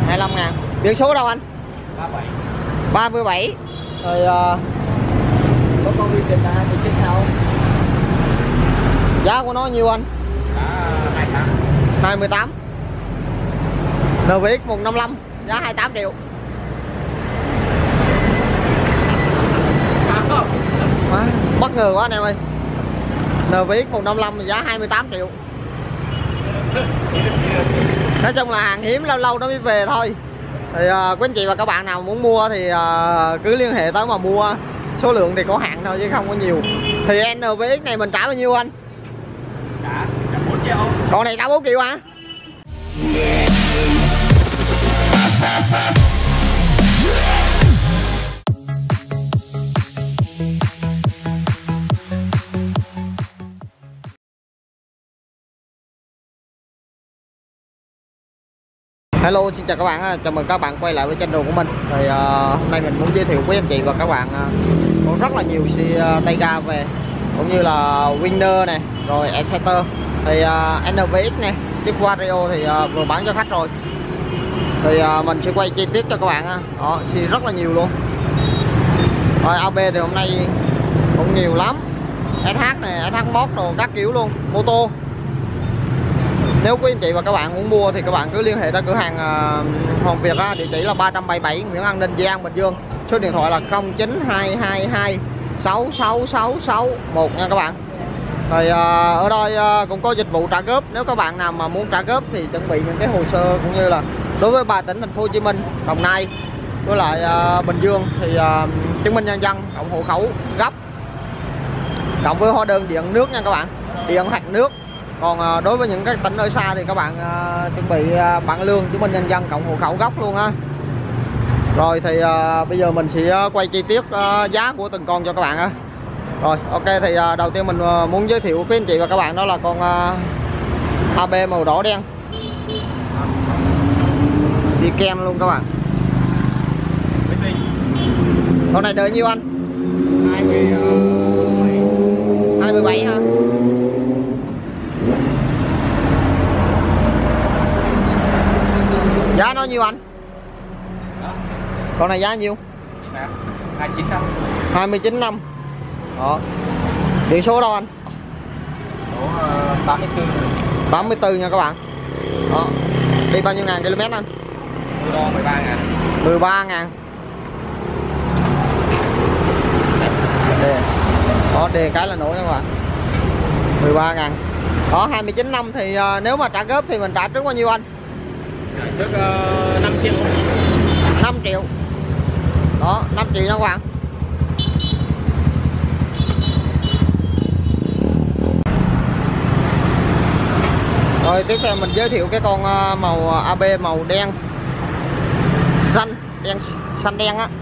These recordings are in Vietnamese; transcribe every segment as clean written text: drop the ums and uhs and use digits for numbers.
25 ngàn. Biển số đâu anh? 37. 37. Rồi Có con vi xịn là 29 đâu. giá của nó nhiêu anh? 28. 28. NVX 155 giá 28 triệu. Bất ngờ quá anh em ơi. NVX 155 giá 28 triệu. Nói chung là hàng hiếm, lâu lâu nó mới về thôi. Thì quý anh chị và các bạn nào muốn mua thì cứ liên hệ tới mà mua. Số lượng thì có hạn thôi chứ không có nhiều. Thì NVX này mình trả bao nhiêu anh? Trả 4 triệu. Con này trả 4 triệu hả? Hello, xin chào các bạn, chào mừng các bạn quay lại với channel của mình. Thì hôm nay mình muốn giới thiệu với anh chị và các bạn có rất là nhiều xe tay ga về, cũng như là Winner này, rồi Exciter. Thì NVX này, chiếc Vario thì vừa bán cho khách rồi. Thì mình sẽ quay chi tiết cho các bạn. Đó, xe rất là nhiều luôn. Rồi AB thì hôm nay cũng nhiều lắm. SH này, SH Mod đồ các kiểu luôn, mô tô. Nếu quý anh chị và các bạn muốn mua thì các bạn cứ liên hệ tới cửa hàng Hoàng Việt, địa chỉ là 377 Nguyễn An Ninh, Di An, Bình Dương. Số điện thoại là 092222 66661 nha các bạn. Thì ở đây cũng có dịch vụ trả góp. Nếu các bạn nào mà muốn trả góp thì chuẩn bị những cái hồ sơ, cũng như là đối với 3 tỉnh thành phố Hồ Chí Minh, Đồng Nai với lại Bình Dương thì chứng minh nhân dân cộng hộ khẩu gấp, cộng với hóa đơn điện nước nha các bạn, điện hoặc nước. Còn đối với những cái tỉnh ở xa thì các bạn chuẩn bị bảng lương, chứng minh nhân dân cộng hộ khẩu gốc luôn á. Rồi thì bây giờ mình sẽ quay chi tiết giá của từng con cho các bạn á. Rồi ok, thì đầu tiên mình muốn giới thiệu với anh chị và các bạn đó là con AB màu đỏ đen, xì kem luôn các bạn. Con này đợi nhiêu anh? 27 ha. Giá nó nhiêu anh? Đó. Con này giá nhiêu? 29 năm. 29 năm. Đó. Biển số đâu anh? Số 84. 84 nha các bạn. Đó. Đi bao nhiêu ngàn km anh? Đo 13 ngàn. 13 ngàn. Đó, đề cái là nổi nha các bạn. 13 ngàn. Đó, 29 năm thì nếu mà trả góp thì mình trả trước bao nhiêu anh? Trước 5 triệu. 5 triệu. Đó, 5 triệu nha các bạn. Rồi tiếp theo mình giới thiệu cái con màu AB màu đen xanh, xanh đen á.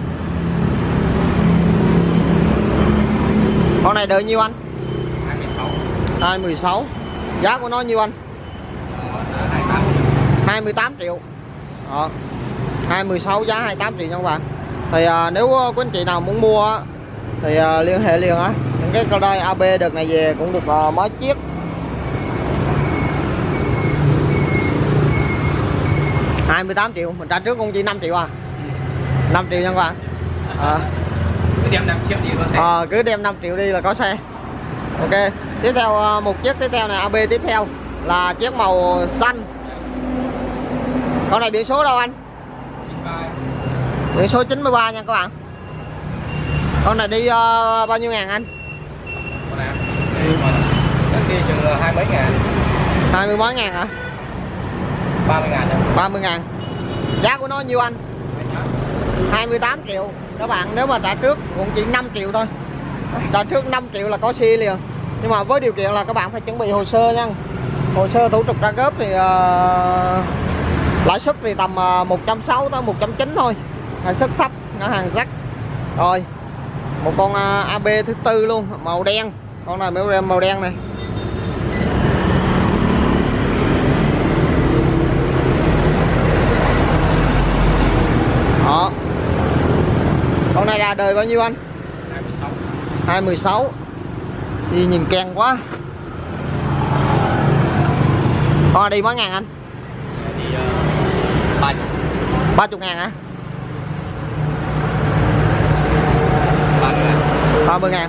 Con này đợi nhiêu anh? 26. 216. Giá của nó nhiêu anh? 28 triệu. Đó. 216 giá 28 triệu nha các bạn. Thì nếu quý anh chị nào muốn mua thì liên hệ liền á. Những cái con đây AB đợt này về cũng được mấy chiếc. Ừ. 28 triệu, mình trả trước cũng chỉ 5 triệu à. 5 triệu nha các bạn. Cứ đem 5 triệu đi có xe. Cứ đem 5 triệu đi là có xe. Ok. Tiếp theo một chiếc tiếp theo này, AB tiếp theo là chiếc màu xanh. Con này biển số đâu anh? 93. Biển số 93 nha các bạn. Con này đi bao nhiêu ngàn anh? Con nào? Chắc đi chừng 20 mấy ngàn. 20 mấy ngàn hả? 30 ngàn rồi. 30 ngàn. Giá của nó nhiêu anh? 28 triệu. Các bạn nếu mà trả trước cũng chỉ 5 triệu thôi. Trả trước 5 triệu là có xe liền. Nhưng mà với điều kiện là các bạn phải chuẩn bị hồ sơ nha. Hồ sơ thủ tục trả góp thì lãi suất thì tầm 160 tới 190 thôi. Lãi suất thấp, ngân hàng rắc. Rồi. Một con AB thứ tư luôn, màu đen. Con này màu đen này. Đó. Con này ra đời bao nhiêu anh? 26. 216. Xì nhìn keng quá. Con đi mấy ngàn anh? Thì 30. 30 ngàn hả? 30 ngàn.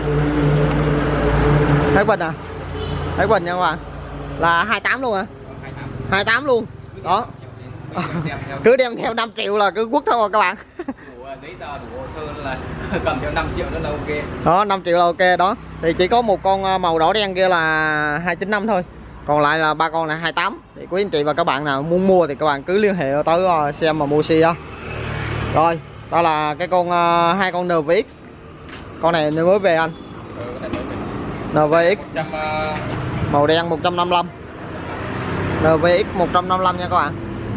Thấy bình à? Thấy bình nha các bạn. Là 28 luôn hả? 28 luôn. Đó. Cứ đem theo 5 triệu là cứ quất thôi các bạn. Đủ giấy tờ, đủ hồ sơ là cầm theo 5 triệu nữa là ok. Đó, 5 triệu là ok đó. Thì chỉ có một con màu đỏ đen kia là 295 thôi. Còn lại là ba con là 28. Thì quý anh chị và các bạn nào muốn mua thì các bạn cứ liên hệ tới xem mà mua xe đó. Rồi, đó là cái con hai con NVX. Con này mới về anh. NVX 100 màu đen 155. NVX 155 nha các bạn.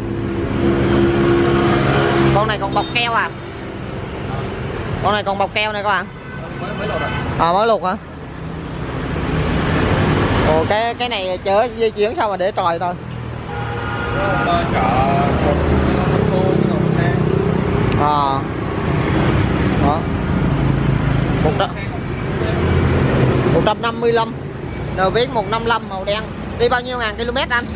Con này còn bọc keo à? Con này còn bọc keo này các bạn. mới lột rồi. À mới lột hả? Ồ cái này chở di chuyển sao mà để tròi thôi. Chở một xô xe. À. Đó. 155 NVX 155 màu đen. Đi bao nhiêu ngàn km anh?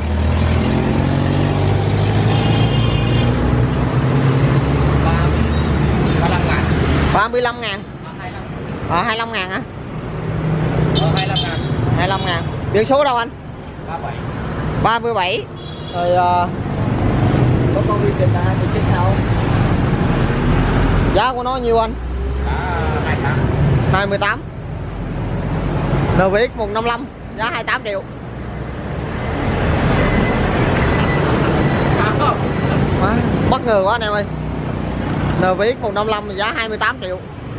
35 ngàn. 25 ngàn hả? 25 ngàn. 25 ngàn. Biển số đâu anh? 37. 37. Rồi có con đi là 29 đâu? Giá của nó nhiêu anh? 28. 28. NVX 155 giá 28 triệu. Bất ngờ quá anh em ơi. NVX 155 giá 28 triệu.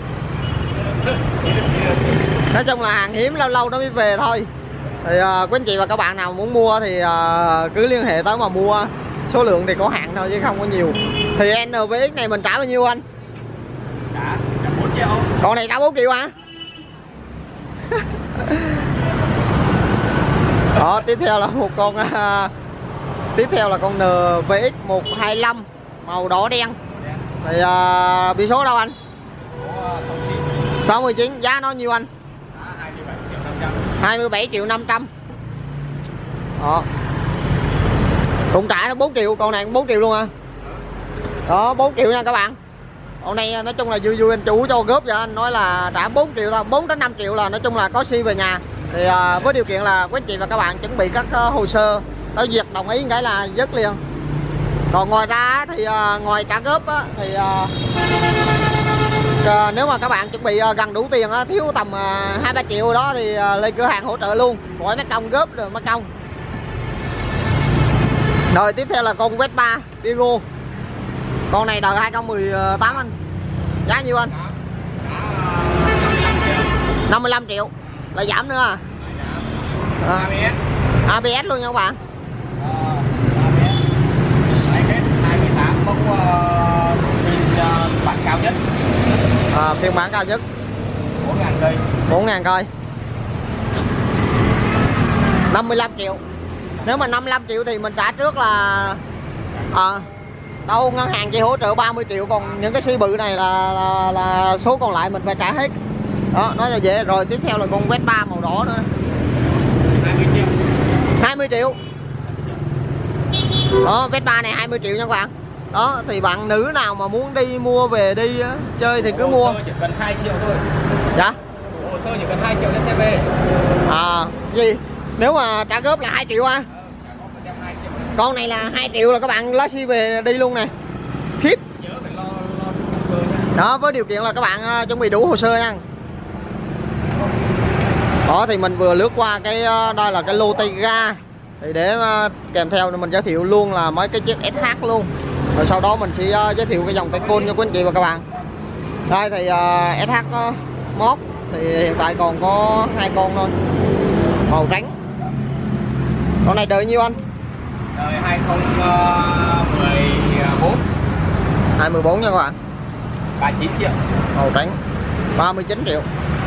Nói chung là hàng hiếm, lâu lâu nó mới về thôi. Thì quý anh chị và các bạn nào muốn mua thì cứ liên hệ tới mà mua. Số lượng thì có hạn thôi chứ không có nhiều. Thì NVX này mình trả bao nhiêu anh? Trả 4 triệu. Con này trả 4 triệu hả? Đó, tiếp theo là một con tiếp theo là con NVX 125 màu đỏ đen. Thì biển số đâu anh? 69. Giá nó nhiêu anh? 27 triệu 500. Đó. Cũng trả nó 4 triệu, con này cũng 4 triệu luôn à. Đó 4 triệu nha các bạn. Con này nói chung là vui vui anh chủ cho góp cho anh nói là trả 4 triệu thôi, 4 đến 5 triệu là nói chung là có xe về nhà. Thì với điều kiện là quý anh chị và các bạn chuẩn bị các hồ sơ tới duyệt đồng ý cái là dứt liền. Còn ngoài ra thì ngoài trả góp á, thì nếu mà các bạn chuẩn bị gần đủ tiền á, thiếu tầm 2-3 triệu đó thì lên cửa hàng hỗ trợ luôn, gọi mấy công góp rồi mất công. Rồi tiếp theo là con Vespa Vigo. Con này đời 2018 anh. Giá nhiêu anh? 55 triệu. Là giảm nữa à? ABS. ABS luôn nha các bạn. ABS 28 bốc bản cao nhất. Phiên bản cao nhất 4.000 cây. 4.000 cây. 55 triệu. Nếu mà 55 triệu thì mình trả trước là đâu ngân hàng chỉ hỗ trợ 30 triệu, còn những cái xe bự này là số còn lại mình phải trả hết. Đó, nói là dễ. Rồi tiếp theo là con Vespa màu đỏ nữa. 20 triệu. 20 triệu. Đó, Vespa này 20 triệu nha các bạn. Đó, thì bạn nữ nào mà muốn đi mua về đi á, chơi thì cứ mua. Hồ sơ chỉ cần 2 triệu thôi. Dạ? Hồ sơ chỉ cần 2 triệu đến xe về. Gì? Nếu mà trả góp là 2 triệu á? Con này là 2 triệu là các bạn lái xe về đi luôn nè. Khiếp. Nhớ phải lo hồ sơ nha. Đó, với điều kiện là các bạn chuẩn bị đủ hồ sơ nha. Đó thì mình vừa lướt qua cái đây là cái lô tay ga. Thì để kèm theo mình giới thiệu luôn là mấy cái chiếc SH luôn. Rồi sau đó mình sẽ giới thiệu cái dòng tay côn cho quý anh chị và các bạn. Đây thì SH mốt thì hiện tại còn có 2 con thôi. Màu trắng. Con này đời nhiêu anh? Đời 2014. 2014 nha các bạn. 39 triệu. Màu trắng 39 triệu.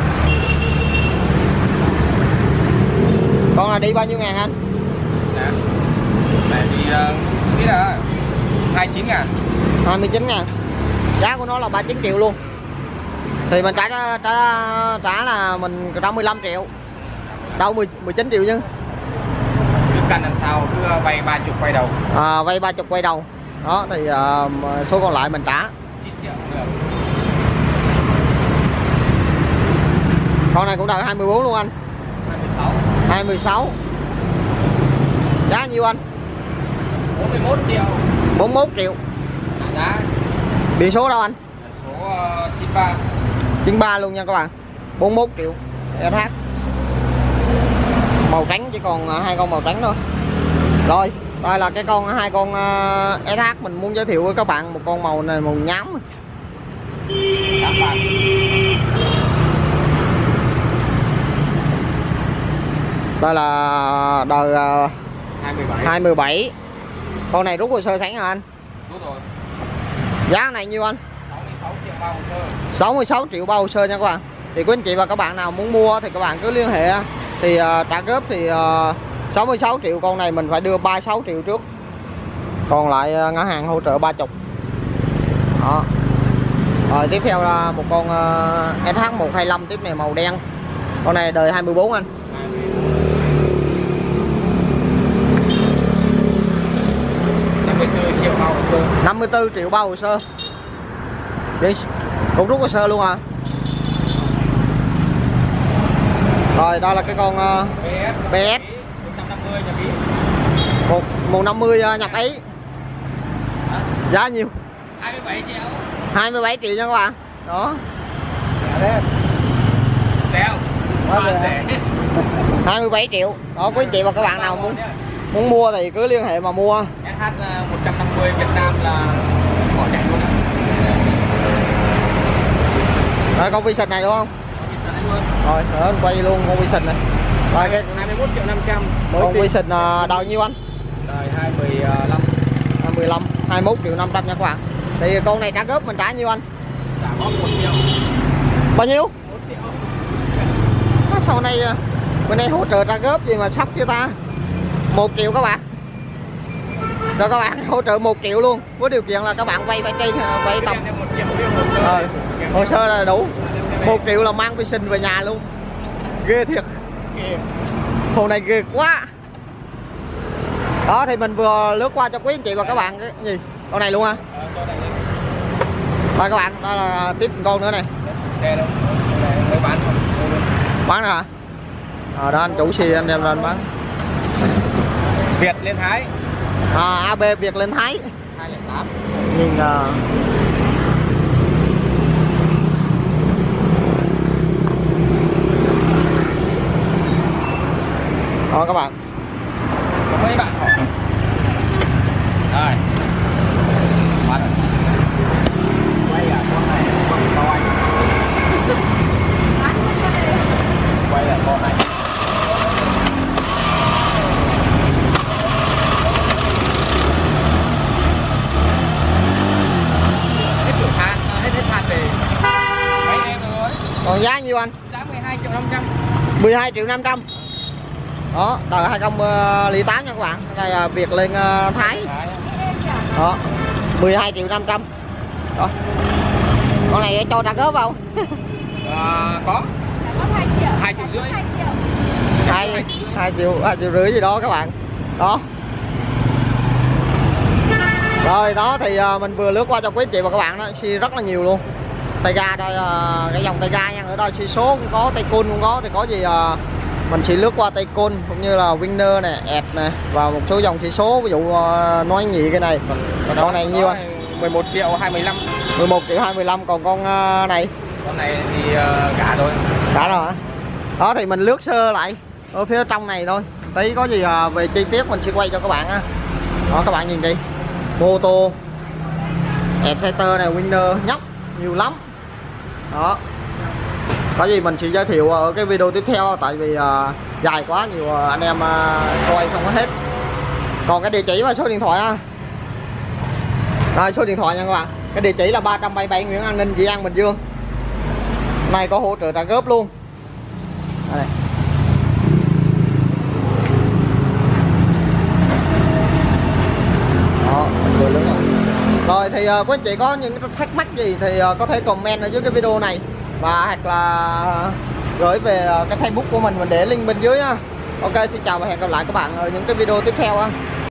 Con là đi bao nhiêu ngàn anh? Dạ. Này thì biết là 29 ngàn. 29 ngàn. Giá của nó là 39 triệu luôn. Thì mình trả là mình trả 15 triệu. Đâu 19 triệu chứ. Cứ căn làm sao cứ vay 30 quay đầu. Vay 30 quay đầu. Đó thì số còn lại mình trả. 9 triệu được. Con này cũng đợi 24 luôn anh. 26. 26. Giá nhiêu anh? 41 triệu. 41 triệu. Giá. Biển số đâu anh? Số 93. 93 luôn nha các bạn. 41 triệu. SH. Màu trắng, chỉ còn hai con màu trắng thôi. Rồi, đây là cái hai con SH mình muốn giới thiệu với các bạn. Một con màu này màu nhám. Đây là đời 2017. Con này rút hồ sơ sẵn hả anh? Rút rồi. Giá này nhiêu anh? 66 triệu bao hồ sơ. 66 triệu bao hồ sơ nha các bạn. Thì quý anh chị và các bạn nào muốn mua thì các bạn cứ liên hệ. Thì trả góp thì 66 triệu, con này mình phải đưa 36 triệu trước. Còn lại ngân hàng hỗ trợ 30. Đó. Rồi tiếp theo là một con SH125 tiếp này màu đen. Con này đời 24 anh. 54 triệu bao hồ sơ. 54 triệu bao hồ sơ. Đi. Cũng rút hồ sơ luôn à. Rồi đây là cái con PS 150 nhập ý. 150 nhập Ý. Giá nhiêu? 27 triệu. 27 triệu nha các bạn. Đó. Đeo. Quá rẻ. 27 triệu. Đó, quý anh chị và các bạn nào muốn mua thì cứ liên hệ mà mua. SH 150 Việt Nam là bỏ chạy luôn á. Rồi con vi xịt này đúng không? Rồi, đó, quay luôn con vi xịt này. Rồi cái 21 triệu 500. con vi xịt đời nhiêu anh? Đời 215. 15, 21 triệu 500 nha các bạn. Thì con này trả góp mình trả nhiêu anh? Trả góp 1 triệu. Bao nhiêu? 1 triệu. Sau này bên đây hỗ trợ trả góp gì mà sắp cho ta. 1 triệu các bạn. Rồi các bạn hỗ trợ 1 triệu luôn. Với điều kiện là các bạn vay trên vay tầm 1 triệu hồ sơ. Hồ sơ là đủ. 1 triệu là mang vi sinh về nhà luôn. Ghê thiệt. Hồ này ghê quá. Đó thì mình vừa lướt qua cho quý anh chị và các bạn cái gì? Con này luôn ha. Đây các bạn, đây là tiếp một con nữa này. Bán rồi hả? Đó anh chủ xì anh đem lên bán. Việt Lên Thái. AB Việt Lên Thái 208. Nhưng đó các bạn. Có mấy bạn hỏi. Rồi. Bắt rồi. Quay à con này bao anh. Quay à con này. Hết than về mấy em rồi. Còn giá nhiêu anh? Giá 12 triệu 500. 12 triệu 500. Đó, đời 2008 nha các bạn. Đây là Việt Lên Thái. Đó. 12 triệu 500. Đó. Con này cho trả góp không? Có. 2 triệu rưỡi. 2 triệu rưỡi gì đó các bạn. Đó. Rồi đó thì mình vừa lướt qua cho quý anh chị và các bạn đó, xi rất là nhiều luôn. Tay ga đây, cái dòng tay ga nha, ở đây xi số cũng có, tay côn cũng có, thì có gì mình sẽ lướt qua tay côn cũng như là Winner này, ẹt này và một số dòng xi số, ví dụ nói nhị cái này. Con này nhiêu anh? 11 triệu 25. 11 triệu 25. Còn con này? Con này thì cả rồi. Cả rồi hả? Đó thì mình lướt sơ lại ở phía trong này thôi. Tí có gì về chi tiết mình sẽ quay cho các bạn á. Đó các bạn nhìn đi. Mô tô Exciter này, Winner nhóc nhiều lắm. Đó. Có gì mình sẽ giới thiệu ở cái video tiếp theo, tại vì dài quá, nhiều anh em coi không có hết. Còn cái địa chỉ và số điện thoại á. Rồi số điện thoại nha các bạn. Cái địa chỉ là 377 Nguyễn An Ninh, Dị An, Bình Dương. Này có hỗ trợ trả góp luôn. Đây này. Đó, mình vừa lớn rồi. Rồi thì quý anh chị có những thắc mắc gì thì có thể comment ở dưới cái video này, và hoặc là gửi về cái Facebook của mình để link bên dưới á. Ok, xin chào và hẹn gặp lại các bạn ở những cái video tiếp theo á.